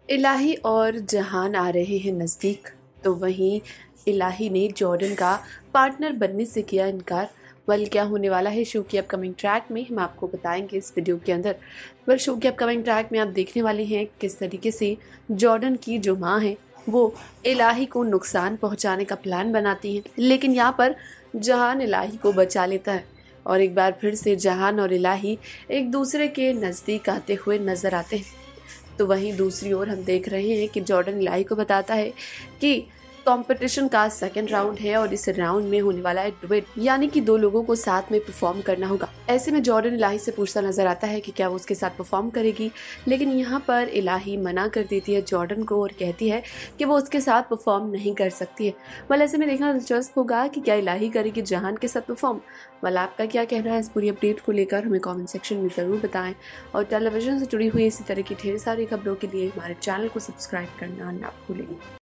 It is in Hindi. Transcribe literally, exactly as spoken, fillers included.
इलाही और जहान आ रहे हैं नज़दीक, तो वहीं इलाही ने जॉर्डन का पार्टनर बनने से किया इनकार। वेल, क्या होने वाला है शो की अपकमिंग ट्रैक में हम आपको बताएंगे इस वीडियो के अंदर। वेल, शो के अपकमिंग ट्रैक में आप देखने वाले हैं किस तरीके से जॉर्डन की जो माँ है वो इलाही को नुकसान पहुंचाने का प्लान बनाती है, लेकिन यहाँ पर जहान इलाही को बचा लेता है और एक बार फिर से जहान और इलाही एक दूसरे के नज़दीक आते हुए नजर आते हैं। तो वहीं दूसरी ओर हम देख रहे हैं कि जॉर्डन इलाही को बताता है कि कंपटीशन का सेकंड राउंड है और इस राउंड में होने वाला है डुएट, यानी कि दो लोगों को साथ में परफॉर्म करना होगा। ऐसे में जॉर्डन इलाही से पूछता नजर आता है कि क्या वो उसके साथ परफॉर्म करेगी, लेकिन यहाँ पर इलाही मना कर देती है जॉर्डन को और कहती है कि वो उसके साथ परफॉर्म नहीं कर सकती है। वाल ऐसे में देखना दिलचस्प होगा कि क्या इलाही करेगी जहान के साथ परफॉर्म। वाल आपका क्या कहना है इस पूरी अपडेट को लेकर हमें कॉमेंट सेक्शन में ज़रूर बताएं और टेलीविजन से जुड़ी हुई इसी तरह की ढेर सारी खबरों के लिए हमारे चैनल को सब्सक्राइब करना ना भूलें।